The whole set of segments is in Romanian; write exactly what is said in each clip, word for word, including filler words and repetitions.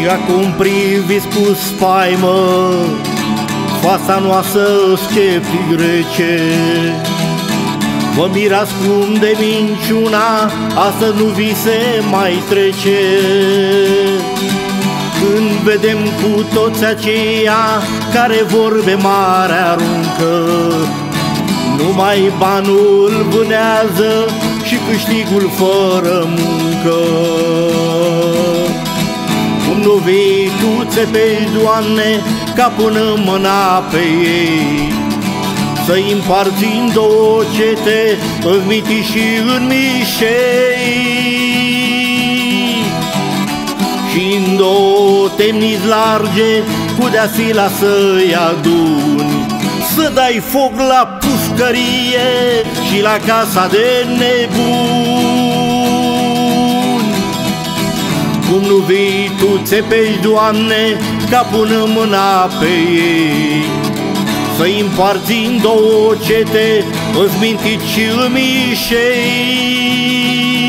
acum priviți cu spaimă fața noastră sceptic rece. Vă mirați cum de minciuna astăzi nu vi se mai trece. Când vedem cu toți aceia care vorbe mare aruncă, numai banul vânează și câștigul fără muncă. Cum nu vii tu țepești, Doamne, ca până mâna pe ei, să-i împarți în două cete, în miti și în mișei. Și în două temniți large, cu deasila să-i aduni, să dai foc la pușcărie și la casa de nebuni. Cum nu vii tu țepești, Doamne, ca până mâna pe ei, să-i împarți în două cete, îți mintiți și îmi mișei.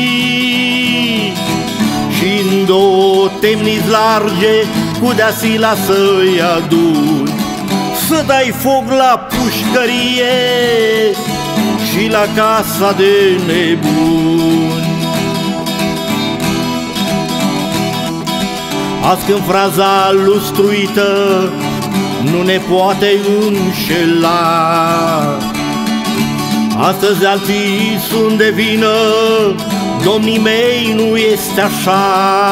Și în două temniți large, cu deasila să-i aduni, să dai foc la pușcărie și la casa de nebuni. Azi când fraza lustruită nu ne poate înșela, astăzi alții sunt de vină, domnii mei, nu este așa.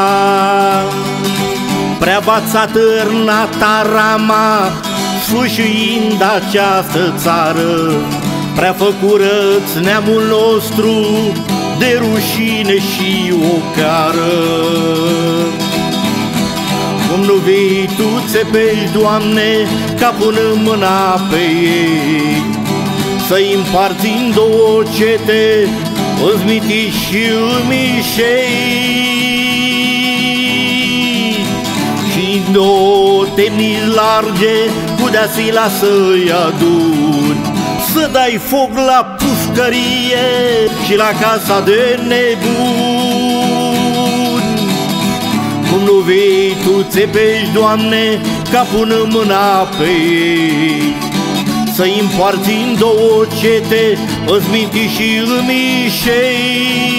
Prea v-ați atârnat arama, sfâșiind această țară, prea făcurăți neamul nostru de rușine și ocară. Cum nu vii tu țepești, Doamne, ca până mâna pe ei, să-i împarți în două cete, îți mitiși și îmi mișei. Și în două temniți large, cu deasila să-i aduni, să dai foc la pușcărie și la casa de nebuni. Cum nu vei tu țepești, Doamne, ca până mâna pe ei, să-i împarți în două cete, îți minti și îmi mișei.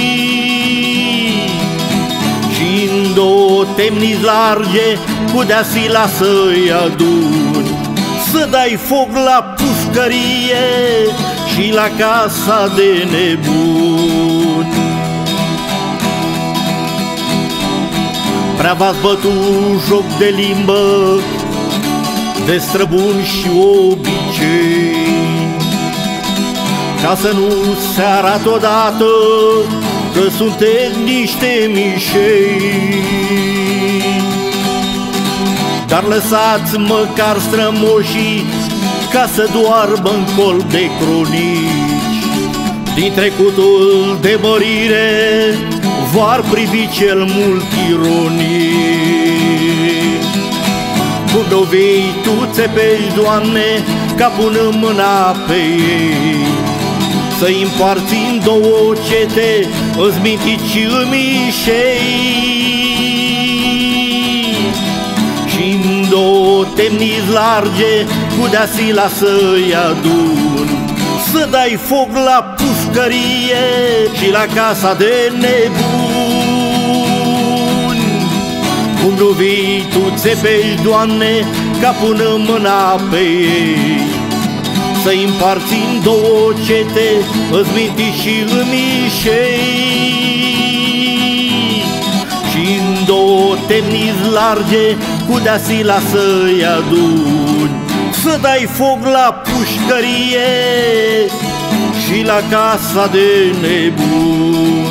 Și în două temniți large, cu deasila să-i aduni, să dai foc la pușcărie și la casa de nebuni. Prea v-ați bătut joc de limbă, de străbuni și obicei, ca să nu se arată odată că sunteți niște mișei. Dar lăsați măcar strămoșii ca să doarbă în colț de cronici, din trecutul de mărire v-ar privi cel mult ironic. Cum nu vei tu țepești, Doamne, ca până mâna pe ei, să-i împarți în două cete, îți mintiți și îmi mișei. Și în două temniți large, cu deasila să-i aduni, să dai foc la pușcărie și la casa de nebuni. Cum nu vii tu țepești, Doamne, ca până mâna pe ei, să-i împarți în două cete, îți minti și îmi mișei. Și în două temniți large, cu deasila să-i aduni, să dai foc la pușcărie și la casa de nebuni.